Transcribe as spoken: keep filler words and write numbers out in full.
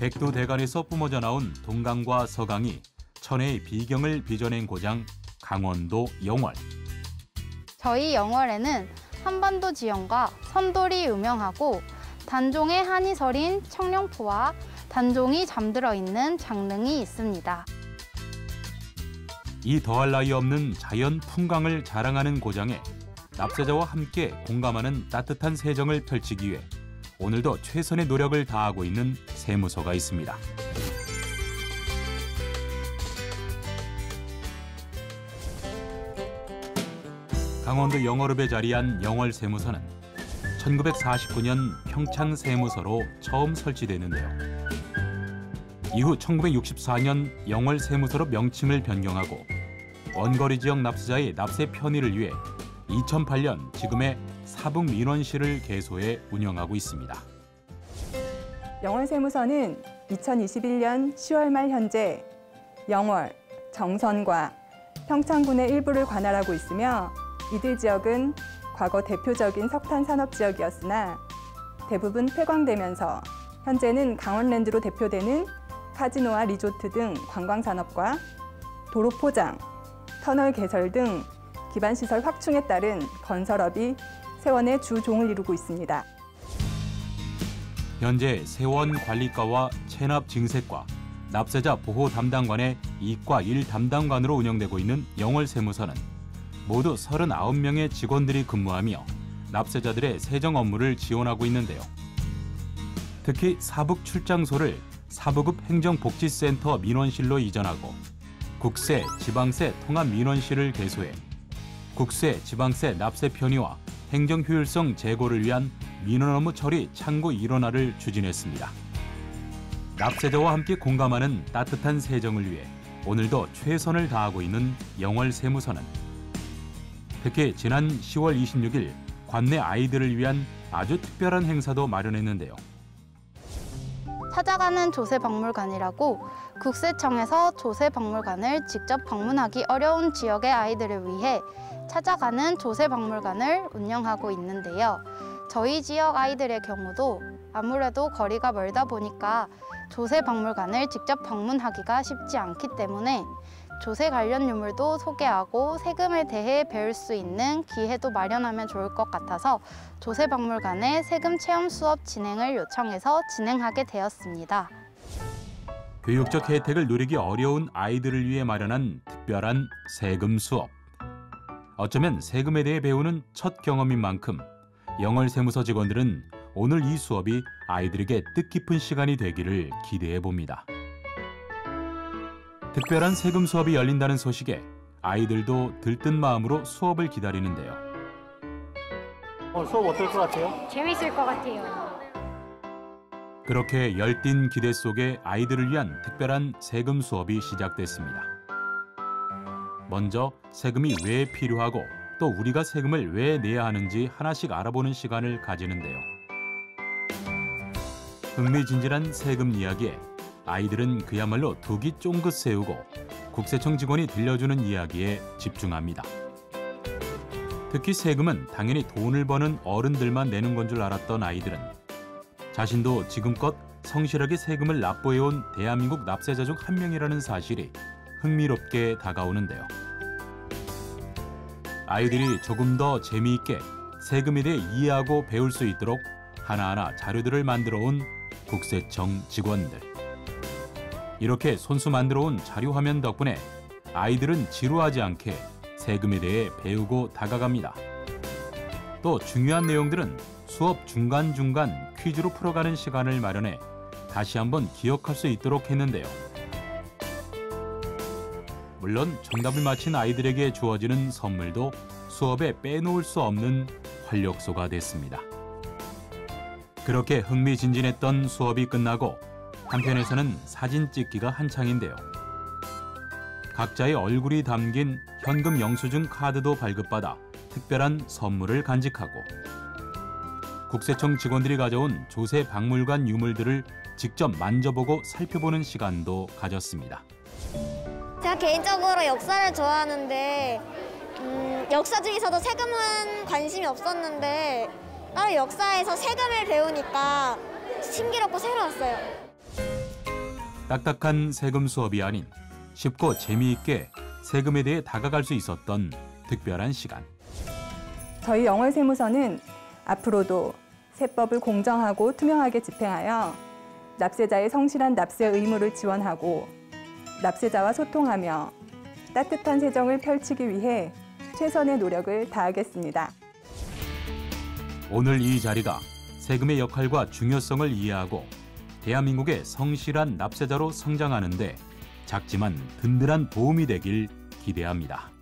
백두 대간에서 뿜어져 나온 동강과 서강이 천혜의 비경을 빚어낸 고장 강원도 영월. 저희 영월에는 한반도 지형과 선돌이 유명하고 단종의 한이 서린 청룡포와 단종이 잠들어 있는 장릉이 있습니다. 이 더할 나위 없는 자연 풍광을 자랑하는 고장에 납세자와 함께 공감하는 따뜻한 세정을 펼치기 위해 오늘도 최선의 노력을 다하고 있는 세무서가 있습니다. 강원도 영월읍에 자리한 영월세무서는 천구백사십구 년 평창세무서로 처음 설치됐는데요. 이후 천구백육십사 년 영월세무서로 명칭을 변경하고 원거리 지역 납세자의 납세 편의를 위해 이천팔 년 지금의 사북민원실을 개소해 운영하고 있습니다. 영월세무서는 이천이십일 년 시월 말 현재 영월, 정선과 평창군의 일부를 관할하고 있으며 이들 지역은 과거 대표적인 석탄 산업 지역이었으나 대부분 폐광되면서 현재는 강원랜드로 대표되는 카지노와 리조트 등 관광산업과 도로 포장, 터널 개설 등 기반시설 확충에 따른 건설업이 세원의 주 종을 이루고 있습니다. 현재 세원 관리과와 체납 증세과, 납세자 보호 담당관의 이과 일 담당관으로 운영되고 있는 영월세무서는 모두 서른아홉 명의 직원들이 근무하며 납세자들의 세정 업무를 지원하고 있는데요. 특히 사북 출장소를 사부급 행정복지센터 민원실로 이전하고 국세, 지방세 통합 민원실을 개소해 국세, 지방세 납세 편의와 행정 효율성 제고를 위한 민원 업무 처리 창구 일원화를 추진했습니다. 납세자와 함께 공감하는 따뜻한 세정을 위해 오늘도 최선을 다하고 있는 영월세무서는 특히 지난 시월 이십육일 관내 아이들을 위한 아주 특별한 행사도 마련했는데요. 찾아가는 조세박물관이라고 국세청에서 조세박물관을 직접 방문하기 어려운 지역의 아이들을 위해 찾아가는 조세박물관을 운영하고 있는데요. 저희 지역 아이들의 경우도 아무래도 거리가 멀다 보니까 조세박물관을 직접 방문하기가 쉽지 않기 때문에 조세 관련 유물도 소개하고 세금에 대해 배울 수 있는 기회도 마련하면 좋을 것 같아서 조세박물관의 세금 체험 수업 진행을 요청해서 진행하게 되었습니다. 교육적 혜택을 누리기 어려운 아이들을 위해 마련한 특별한 세금 수업. 어쩌면 세금에 대해 배우는 첫 경험인 만큼 영월세무서 직원들은 오늘 이 수업이 아이들에게 뜻깊은 시간이 되기를 기대해 봅니다. 특별한 세금 수업이 열린다는 소식에 아이들도 들뜬 마음으로 수업을 기다리는데요. 오늘 수업 어떨 것 같아요? 재밌을 것 같아요. 그렇게 열띤 기대 속에 아이들을 위한 특별한 세금 수업이 시작됐습니다. 먼저 세금이 왜 필요하고 또 우리가 세금을 왜 내야 하는지 하나씩 알아보는 시간을 가지는데요. 흥미진진한 세금 이야기에 아이들은 그야말로 둑이 쫑긋 세우고 국세청 직원이 들려주는 이야기에 집중합니다. 특히 세금은 당연히 돈을 버는 어른들만 내는 건 줄 알았던 아이들은 자신도 지금껏 성실하게 세금을 납부해온 대한민국 납세자 중 한 명이라는 사실이 흥미롭게 다가오는데요. 아이들이 조금 더 재미있게 세금에 대해 이해하고 배울 수 있도록 하나하나 자료들을 만들어온 국세청 직원들. 이렇게 손수 만들어온 자료 화면 덕분에 아이들은 지루하지 않게 세금에 대해 배우고 다가갑니다. 또 중요한 내용들은 수업 중간중간 퀴즈로 풀어가는 시간을 마련해 다시 한번 기억할 수 있도록 했는데요. 물론 정답을 맞힌 아이들에게 주어지는 선물도 수업에 빼놓을 수 없는 활력소가 됐습니다. 그렇게 흥미진진했던 수업이 끝나고 한편에서는 사진 찍기가 한창인데요. 각자의 얼굴이 담긴 현금 영수증 카드도 발급받아 특별한 선물을 간직하고 국세청 직원들이 가져온 조세박물관 유물들을 직접 만져보고 살펴보는 시간도 가졌습니다. 제가 개인적으로 역사를 좋아하는데 음, 역사 중에서도 세금은 관심이 없었는데 따로 역사에서 세금을 배우니까 신기롭고 새로웠어요. 딱딱한 세금 수업이 아닌 쉽고 재미있게 세금에 대해 다가갈 수 있었던 특별한 시간. 저희 영월세무서는 앞으로도 세법을 공정하고 투명하게 집행하여 납세자의 성실한 납세 의무를 지원하고 납세자와 소통하며 따뜻한 세정을 펼치기 위해 최선의 노력을 다하겠습니다. 오늘 이 자리가 세금의 역할과 중요성을 이해하고 대한민국의 성실한 납세자로 성장하는 데 작지만 든든한 도움이 되길 기대합니다.